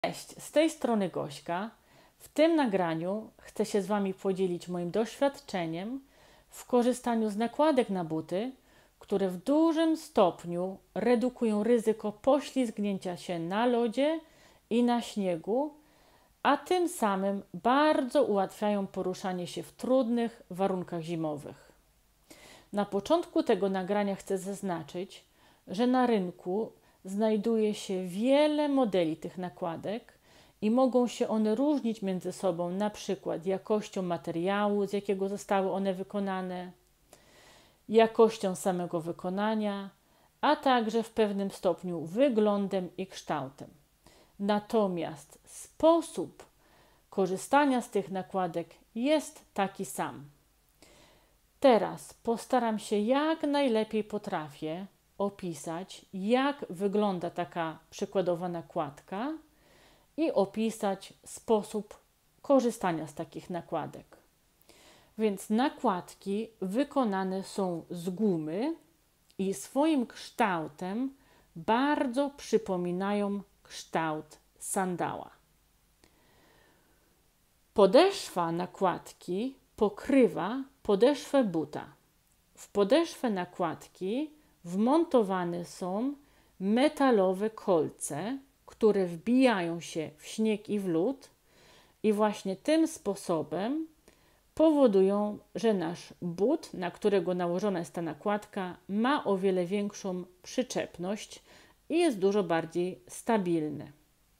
Cześć, z tej strony Gośka. W tym nagraniu chcę się z Wami podzielić moim doświadczeniem w korzystaniu z nakładek na buty, które w dużym stopniu redukują ryzyko poślizgnięcia się na lodzie i na śniegu, a tym samym bardzo ułatwiają poruszanie się w trudnych warunkach zimowych. Na początku tego nagrania chcę zaznaczyć, że na rynku znajduje się wiele modeli tych nakładek i mogą się one różnić między sobą, na przykład jakością materiału, z jakiego zostały one wykonane, jakością samego wykonania, a także w pewnym stopniu wyglądem i kształtem. Natomiast sposób korzystania z tych nakładek jest taki sam. Teraz postaram się jak najlepiej potrafię opisać, jak wygląda taka przykładowa nakładka i opisać sposób korzystania z takich nakładek. Więc nakładki wykonane są z gumy i swoim kształtem bardzo przypominają kształt sandała. Podeszwa nakładki pokrywa podeszwę buta. W podeszwę nakładki wmontowane są metalowe kolce, które wbijają się w śnieg i w lód i właśnie tym sposobem powodują, że nasz but, na którego nałożona jest ta nakładka, ma o wiele większą przyczepność i jest dużo bardziej stabilny.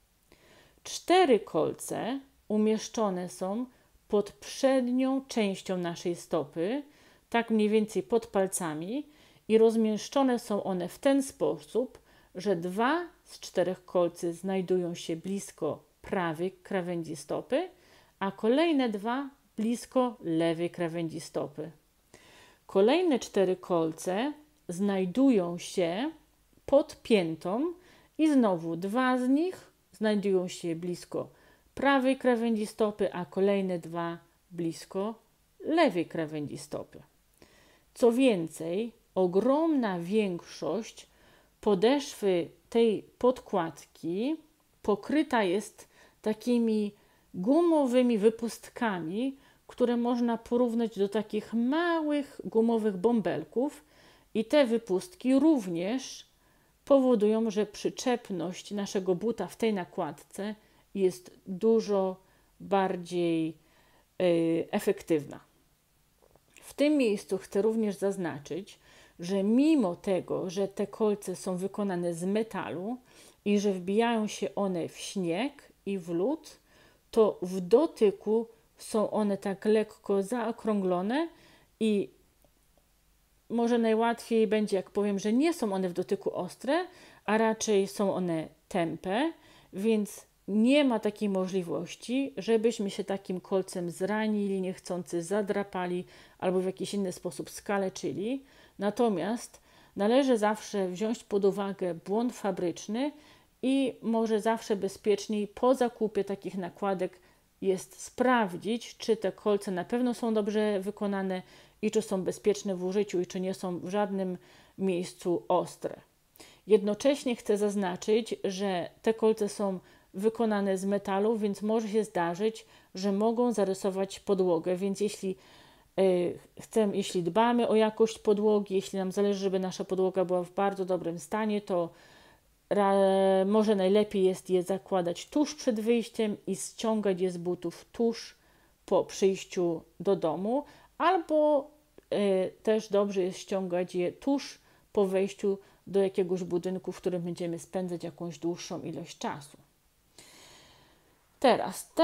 4 kolce umieszczone są pod przednią częścią naszej stopy, tak mniej więcej pod palcami, i rozmieszczone są one w ten sposób, że 2 z 4 kolcy znajdują się blisko prawej krawędzi stopy, a kolejne 2 blisko lewej krawędzi stopy. Kolejne 4 kolce znajdują się pod piętą i znowu 2 z nich znajdują się blisko prawej krawędzi stopy, a kolejne 2 blisko lewej krawędzi stopy. Co więcej, ogromna większość podeszwy tej podkładki pokryta jest takimi gumowymi wypustkami, które można porównać do takich małych gumowych bąbelków, i te wypustki również powodują, że przyczepność naszego buta w tej nakładce jest dużo bardziej efektywna. W tym miejscu chcę również zaznaczyć, że mimo tego, że te kolce są wykonane z metalu i że wbijają się one w śnieg i w lód, to w dotyku są one tak lekko zaokrąglone i może najłatwiej będzie, jak powiem, że nie są one w dotyku ostre, a raczej są one tępe, więc nie ma takiej możliwości, żebyśmy się takim kolcem zranili, niechcący zadrapali albo w jakiś inny sposób skaleczyli. Natomiast należy zawsze wziąć pod uwagę błąd fabryczny i może zawsze bezpieczniej po zakupie takich nakładek jest sprawdzić, czy te kolce na pewno są dobrze wykonane i czy są bezpieczne w użyciu i czy nie są w żadnym miejscu ostre. Jednocześnie chcę zaznaczyć, że te kolce są wykonane z metalu, więc może się zdarzyć, że mogą zarysować podłogę, więc jeśli dbamy o jakość podłogi, jeśli nam zależy, żeby nasza podłoga była w bardzo dobrym stanie, to może najlepiej jest je zakładać tuż przed wyjściem i ściągać je z butów tuż po przyjściu do domu, albo też dobrze jest ściągać je tuż po wejściu do jakiegoś budynku, w którym będziemy spędzać jakąś dłuższą ilość czasu. Teraz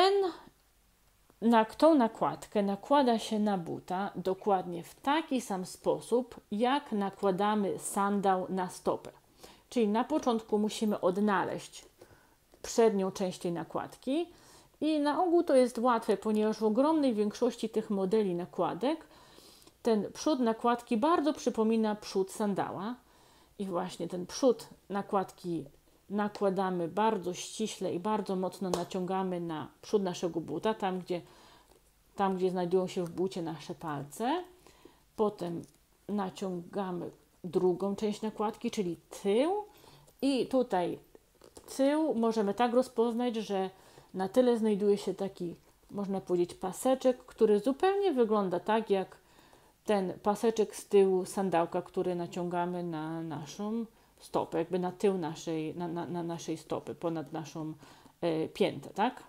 tą nakładkę nakłada się na buta dokładnie w taki sam sposób, jak nakładamy sandał na stopę. Czyli na początku musimy odnaleźć przednią część tej nakładki i na ogół to jest łatwe, ponieważ w ogromnej większości tych modeli nakładek ten przód nakładki bardzo przypomina przód sandała i właśnie ten przód nakładki nakładamy bardzo ściśle i bardzo mocno naciągamy na przód naszego buta, tam gdzie znajdują się w bucie nasze palce. Potem naciągamy drugą część nakładki, czyli tył, i tutaj tył możemy tak rozpoznać, że na tyle znajduje się taki, można powiedzieć, paseczek, który zupełnie wygląda tak, jak ten paseczek z tyłu sandałka, który naciągamy na naszą stopę, jakby na tył na naszej stopy, ponad naszą piętę, tak?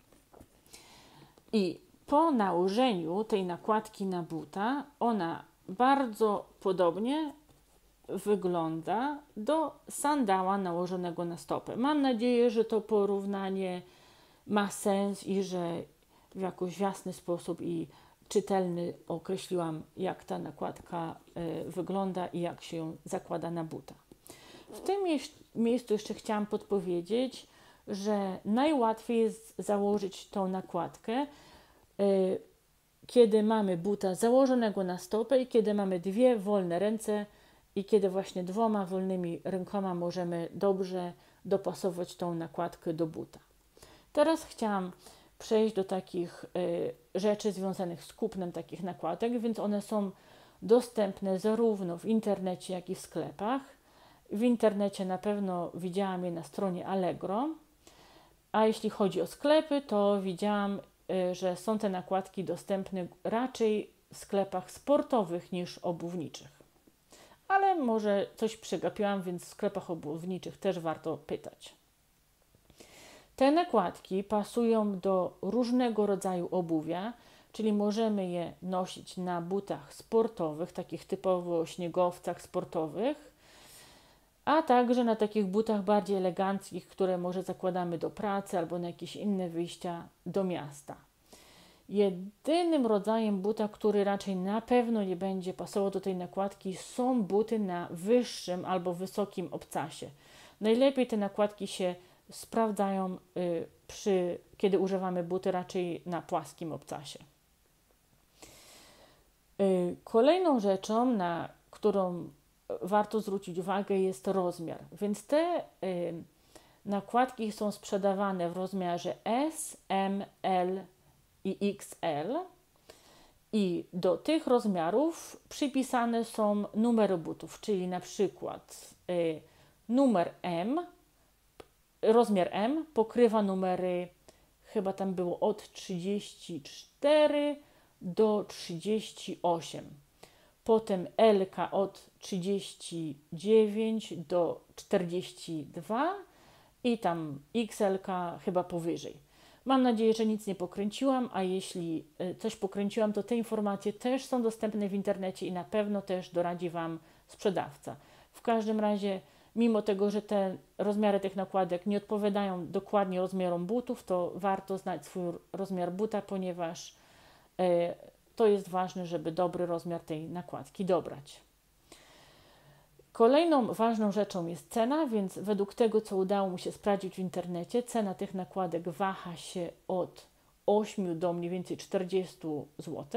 I po nałożeniu tej nakładki na buta, ona bardzo podobnie wygląda do sandała nałożonego na stopę. Mam nadzieję, że to porównanie ma sens i że w jakiś jasny sposób i czytelny określiłam, jak ta nakładka wygląda i jak się ją zakłada na buta. W tym miejscu jeszcze chciałam podpowiedzieć, że najłatwiej jest założyć tą nakładkę, kiedy mamy buta założonego na stopę i kiedy mamy dwie wolne ręce i kiedy właśnie dwoma wolnymi rękoma możemy dobrze dopasować tą nakładkę do buta. Teraz chciałam przejść do takich rzeczy związanych z kupnem takich nakładek, więc one są dostępne zarówno w internecie, jak i w sklepach. W internecie na pewno widziałam je na stronie Allegro, a jeśli chodzi o sklepy, to widziałam, że są te nakładki dostępne raczej w sklepach sportowych niż obuwniczych. Ale może coś przegapiłam, więc w sklepach obuwniczych też warto pytać. Te nakładki pasują do różnego rodzaju obuwia, czyli możemy je nosić na butach sportowych, takich typowo śniegowcach sportowych, a także na takich butach bardziej eleganckich, które może zakładamy do pracy albo na jakieś inne wyjścia do miasta. Jedynym rodzajem buta, który raczej na pewno nie będzie pasował do tej nakładki, są buty na wyższym albo wysokim obcasie. Najlepiej te nakładki się sprawdzają, kiedy używamy buty raczej na płaskim obcasie. Kolejną rzeczą, na którą warto zwrócić uwagę, jest rozmiar. Więc te nakładki są sprzedawane w rozmiarze S, M, L i XL i do tych rozmiarów przypisane są numery butów, czyli na przykład numer M, rozmiar M pokrywa numery, chyba tam było od 34 do 38. Potem L od 39 do 42 i tam XL chyba powyżej. Mam nadzieję, że nic nie pokręciłam, a jeśli coś pokręciłam, to te informacje też są dostępne w internecie i na pewno też doradzi Wam sprzedawca. W każdym razie, mimo tego, że te rozmiary tych nakładek nie odpowiadają dokładnie rozmiarom butów, to warto znać swój rozmiar buta, ponieważ to jest ważne, żeby dobry rozmiar tej nakładki dobrać. Kolejną ważną rzeczą jest cena, więc według tego, co udało mi się sprawdzić w internecie, cena tych nakładek waha się od 8 do mniej więcej 40 zł.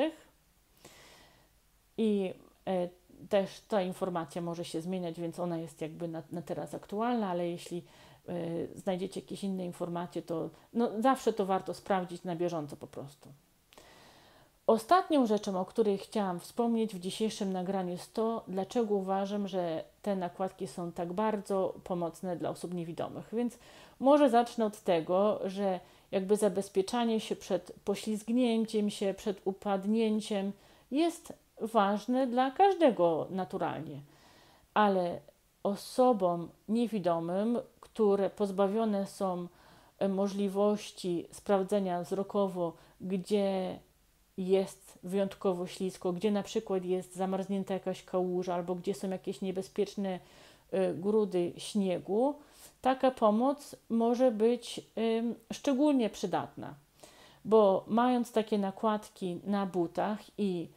I też ta informacja może się zmieniać, więc ona jest jakby na teraz aktualna, ale jeśli znajdziecie jakieś inne informacje, to zawsze to warto sprawdzić na bieżąco po prostu. Ostatnią rzeczą, o której chciałam wspomnieć w dzisiejszym nagraniu, jest to, dlaczego uważam, że te nakładki są tak bardzo pomocne dla osób niewidomych. Więc może zacznę od tego, że jakby zabezpieczanie się przed poślizgnięciem się, przed upadnięciem jest ważne dla każdego naturalnie, ale osobom niewidomym, które pozbawione są możliwości sprawdzenia wzrokowo, gdzie jest wyjątkowo ślisko, gdzie na przykład jest zamarznięta jakaś kałuża albo gdzie są jakieś niebezpieczne grudy śniegu, taka pomoc może być szczególnie przydatna, bo mając takie nakładki na butach i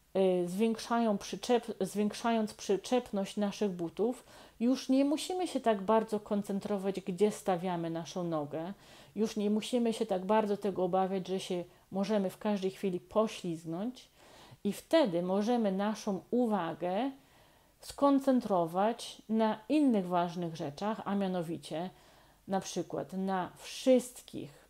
zwiększając przyczepność naszych butów, już nie musimy się tak bardzo koncentrować, gdzie stawiamy naszą nogę, już nie musimy się tak bardzo tego obawiać, że się możemy w każdej chwili poślizgnąć i wtedy możemy naszą uwagę skoncentrować na innych ważnych rzeczach, a mianowicie na przykład na wszystkich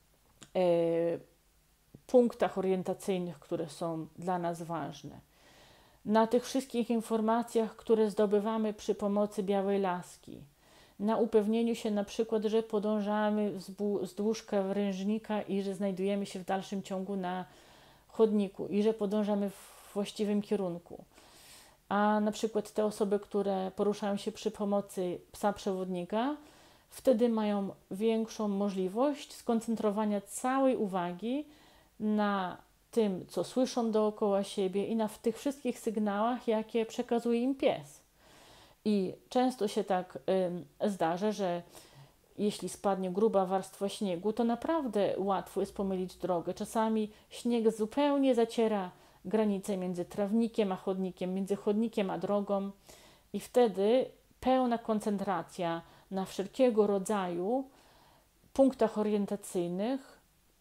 punktach orientacyjnych, które są dla nas ważne, na tych wszystkich informacjach, które zdobywamy przy pomocy białej laski, na upewnieniu się na przykład, że podążamy wzdłuż krawężnika i że znajdujemy się w dalszym ciągu na chodniku i że podążamy w właściwym kierunku. A na przykład te osoby, które poruszają się przy pomocy psa przewodnika, wtedy mają większą możliwość skoncentrowania całej uwagi na tym, co słyszą dookoła siebie i na tych wszystkich sygnałach, jakie przekazuje im pies. I często się tak zdarza, że jeśli spadnie gruba warstwa śniegu, to naprawdę łatwo jest pomylić drogę. Czasami śnieg zupełnie zaciera granicę między trawnikiem a chodnikiem, między chodnikiem a drogą i wtedy pełna koncentracja na wszelkiego rodzaju punktach orientacyjnych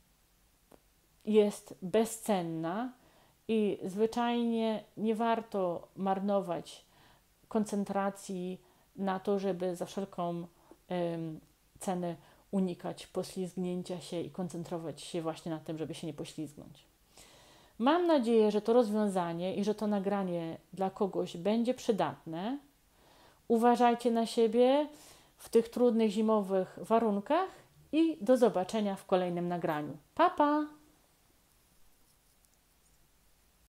jest bezcenna i zwyczajnie nie warto marnować koncentracji na to, żeby za wszelką cenę unikać poślizgnięcia się i koncentrować się właśnie na tym, żeby się nie poślizgnąć. Mam nadzieję, że to rozwiązanie i że to nagranie dla kogoś będzie przydatne. Uważajcie na siebie w tych trudnych zimowych warunkach i do zobaczenia w kolejnym nagraniu. Pa, pa!